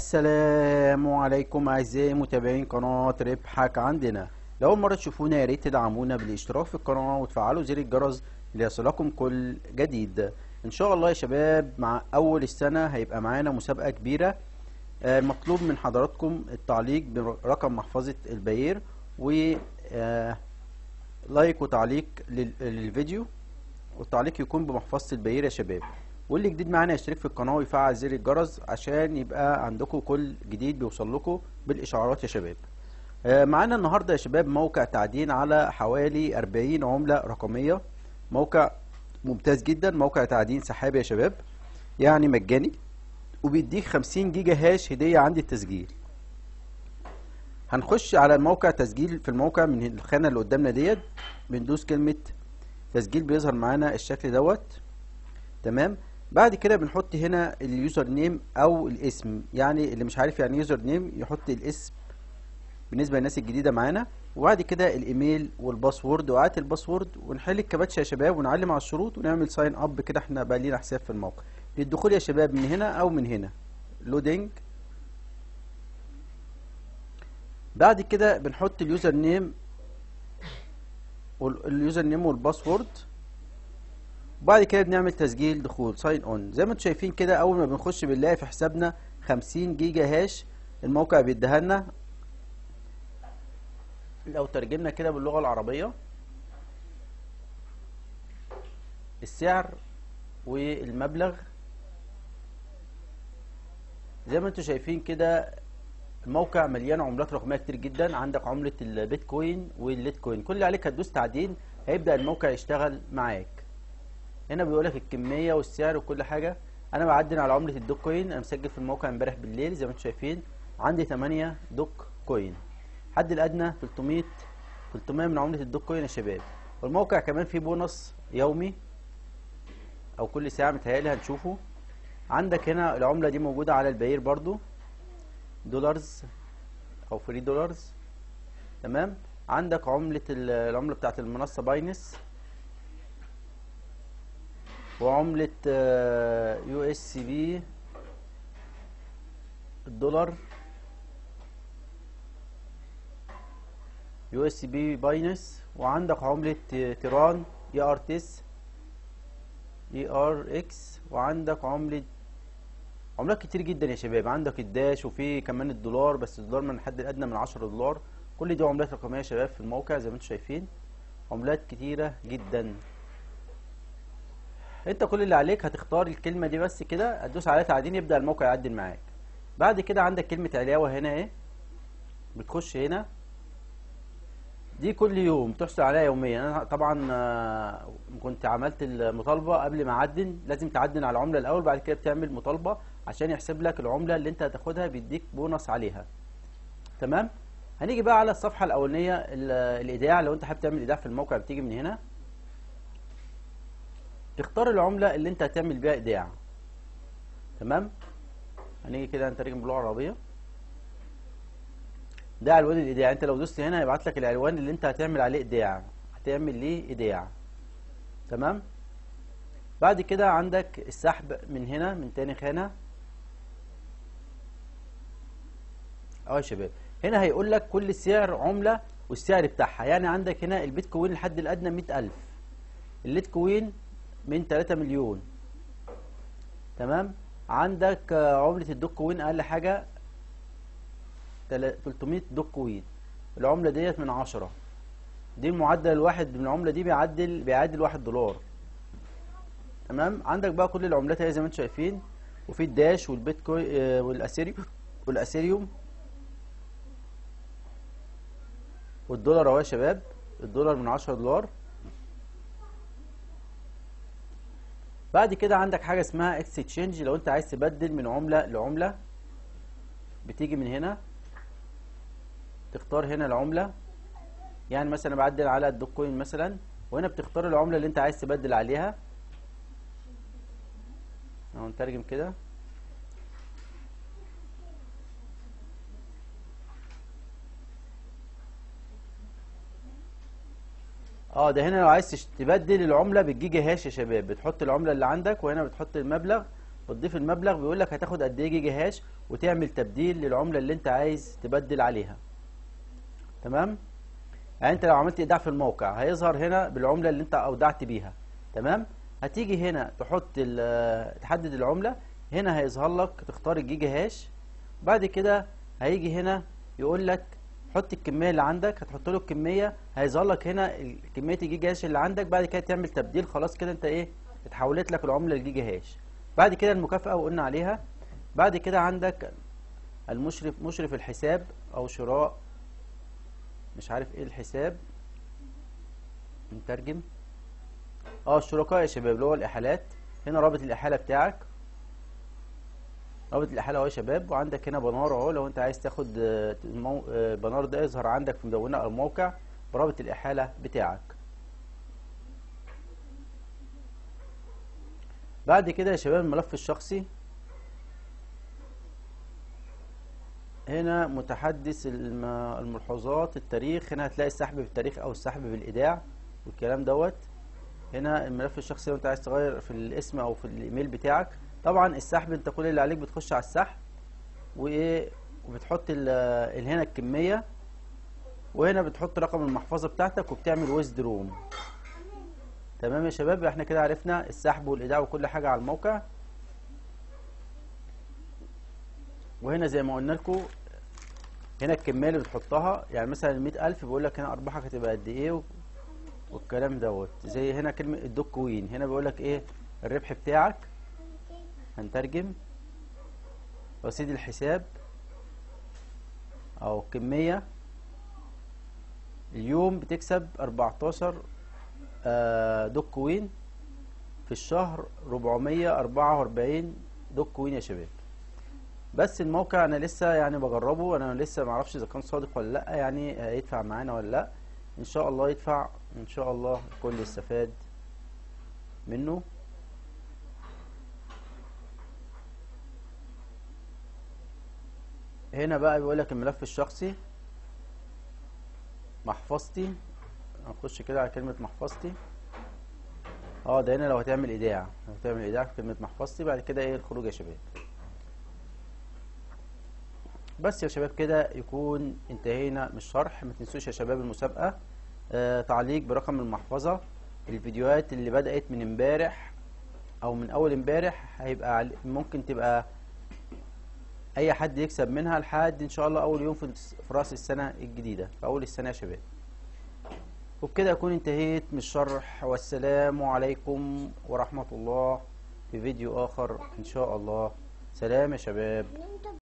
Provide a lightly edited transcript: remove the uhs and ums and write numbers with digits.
السلام عليكم اعزائي متابعين قناة ربحك عندنا. لو اول مرة تشوفونا يا ريت تدعمونا بالاشتراك في القناة وتفعلوا زر الجرس ليصلكم كل جديد. ان شاء الله يا شباب مع اول السنة هيبقى معانا مسابقة كبيرة. المطلوب من حضراتكم التعليق برقم محفظة البير و لايك وتعليق للفيديو، والتعليق يكون بمحفظة البير يا شباب. واللي جديد معانا يشترك في القناة ويفعل زر الجرس عشان يبقى عندكم كل جديد بيوصل لكم بالإشعارات يا شباب. معانا النهاردة يا شباب موقع تعدين على حوالي 40 عملة رقمية. موقع ممتاز جدا، موقع تعدين سحابي يا شباب، يعني مجاني وبيديك 50 جيجا هاش هدية عند التسجيل. هنخش على الموقع تسجيل. في الموقع من الخانة اللي قدامنا ديت بندوس كلمة تسجيل، بيظهر معانا الشكل دوت. تمام. بعد كده بنحط هنا اليوزر نيم او الاسم، يعني اللي مش عارف يعني يوزر نيم يحط الاسم بالنسبه للناس الجديده معانا، وبعد كده الايميل والباسورد وقعت الباسورد، ونحل الكباتشه يا شباب ونعلم على الشروط ونعمل ساين اب. كده احنا بقى لينا حساب في الموقع. للدخول يا شباب من هنا او من هنا لودنج. بعد كده بنحط اليوزر نيم والباسورد، وبعد كده بنعمل تسجيل دخول ساين اون. زي ما انتم شايفين كده اول ما بنخش بنلاقي في حسابنا 50 جيجا هاش الموقع بيديها لنا. لو ترجمنا كده باللغة العربية، السعر والمبلغ زي ما انتم شايفين كده. الموقع مليان عملات رقمية كتير جدا. عندك عملة البيتكوين والليتكوين. كل اللي عليك هتدوس تعدين هيبدأ الموقع يشتغل معاك. هنا بيقولك الكمية والسعر وكل حاجة. انا بعدل على عملة الدوك كوين. انا مسجل في الموقع امبارح بالليل زي ما انتم شايفين، عندي 8 دوك كوين. الحد الادنى 300 من عملة الدوك كوين يا شباب. والموقع كمان فيه بونص يومي او كل ساعة متهيألي هنشوفه. عندك هنا العملة دي موجودة على البير برضو، دولارز او فري دولارز. تمام. عندك العملة بتاعت المنصة باينس، وعملة يو اس بي الدولار، يو اس بي باينس. وعندك عملة تيران اي ار تيس اي ار اكس. وعندك عملات كتير جدا يا شباب. عندك الداش، وفي كمان الدولار، بس الدولار من الحد الادنى من 10 دولار. كل دي عملات رقمية يا شباب في الموقع زي ما انتم شايفين، عملات كتيرة جدا. انت كل اللي عليك هتختار الكلمة دي بس كده، هتدوس عليها تعدين يبدأ الموقع يعدل معاك. بعد كده عندك كلمة علاوة هنا ايه، بتخش هنا. دي كل يوم تحصل عليها يوميا. انا طبعا كنت عملت المطالبة قبل ما اعدن. لازم تعدن على العملة الاول، بعد كده بتعمل مطالبة عشان يحسب لك العملة اللي انت هتاخدها، بيديك بونص عليها. تمام. هنيجي بقى على الصفحة الاولانية الايداع. لو انت حابب تعمل ايداع في الموقع بتيجي من هنا تختار العملة اللي انت هتعمل بيها ايداع. تمام. هنيجي كده نترجم باللغة العربية. ده عنوان الايداع. انت لو دوست هنا هيبعت لك العنوان اللي انت هتعمل عليه ايداع، هتعمل ليه ايداع. تمام. بعد كده عندك السحب من هنا من تاني خانة يا شباب. هنا هيقول لك كل سعر عملة والسعر بتاعها. يعني عندك هنا البيتكوين الحد الادنى 100,000، الليتكوين من 3 مليون. تمام. عندك عملة الدوك كوين اقل حاجة 300 دوك كوين. العملة ديت من 10. دي المعدل الواحد من العملة دي بيعادل 1 دولار. تمام. عندك بقى كل العملات اهي زي ما انتم شايفين، وفي الداش والبيتكوين والاسيريوم والدولار اهو يا شباب. الدولار من 10 دولار. بعد كده عندك حاجة اسمها اكستشينج. لو انت عايز تبدل من عملة لعملة بتيجي من هنا تختار هنا العملة. يعني مثلا بعدل على الدوك كوين مثلا، وهنا بتختار العملة اللي انت عايز تبدل عليها. اهو نترجم كده. ده هنا لو عايز تبدل العملة بالجيجا هاش يا شباب، بتحط العملة اللي عندك وهنا بتحط المبلغ بتضيف المبلغ، بيقول لك هتاخد قد ايه جيجا هاش وتعمل تبديل للعمله اللي انت عايز تبدل عليها. تمام. يعني انت لو عملت ايداع في الموقع هيظهر هنا بالعمله اللي انت اودعت بيها. تمام. هتيجي هنا تحدد العمله، هنا هيظهر لك تختار الجيجا هاش. بعد كده هيجي هنا يقول لك حط الكميه اللي عندك، هتحط له الكميه، هيظهر لك هنا كميه الجيجا هاش اللي عندك. بعد كده تعمل تبديل، خلاص كده انت ايه، اتحولت لك العمله الجيجا هاش. بعد كده المكافاه وقلنا عليها. بعد كده عندك مشرف الحساب او شراء، مش عارف ايه الحساب، نترجم. الشركاء يا شباب اللي هو الاحالات. هنا رابط الاحاله بتاعك، رابط الاحاله اهو يا شباب. وعندك هنا بنار اهو، لو انت عايز تاخد بنار ده يظهر عندك في مدونه الموقع برابط الاحاله بتاعك. بعد كده يا شباب الملف الشخصي، هنا متحدث الملحوظات، التاريخ. هنا هتلاقي السحب بالتاريخ او السحب بالايداع والكلام دوت. هنا الملف الشخصي لو انت عايز تغير في الاسم او في الايميل بتاعك. طبعا السحب انت كل اللي عليك بتخش على السحب وايه، وبتحط هنا الكميه، وهنا بتحط رقم المحفظه بتاعتك وبتعمل ويزدروم. تمام يا شباب، احنا كده عرفنا السحب والايداع وكل حاجه على الموقع. وهنا زي ما قلنا لكم هنا الكميه اللي بتحطها، يعني مثلا 100,000 بيقول لك هنا ارباحك هتبقى قد ايه والكلام دوت. زي هنا كلمه الدوك كوين، هنا بيقول لك ايه الربح بتاعك. هنترجم رصيد الحساب او كميه. اليوم بتكسب 14 دوك كوين، في الشهر 444 دوك كوين يا شباب. بس الموقع انا لسه يعني بجربه، انا لسه معرفش اذا كان صادق ولا لا، يعني هيدفع معانا ولا لا. ان شاء الله يدفع، ان شاء الله الكل يستفاد منه. هنا بقى بيقول لك الملف الشخصي، محفظتي. هنخش كده على كلمة محفظتي. ده هنا لو هتعمل ايداع، في كلمة محفظتي. بعد كده ايه الخروج يا شباب. بس يا شباب كده يكون انتهينا من الشرح. ما تنسوش يا شباب المسابقة، تعليق برقم المحفظة. الفيديوهات اللي بدأت من امبارح او من اول امبارح هيبقى ممكن تبقى اي حد يكسب منها لحد ان شاء الله اول يوم في راس السنة الجديدة، في اول السنة يا شباب. وبكده اكون انتهيت من الشرح، والسلام عليكم ورحمة الله في فيديو اخر ان شاء الله. سلام يا شباب.